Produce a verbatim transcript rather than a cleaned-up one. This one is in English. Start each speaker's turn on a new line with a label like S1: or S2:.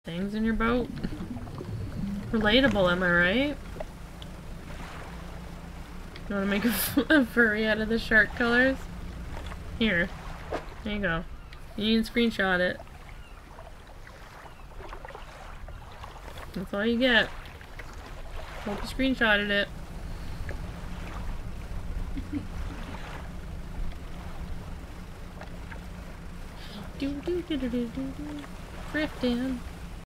S1: Things in your boat? Relatable, am I right? You wanna make a, a furry out of the shark colors? Here. There you go. You can screenshot it. That's all you get. Hope you screenshotted it. do do do do do do do. Drifting.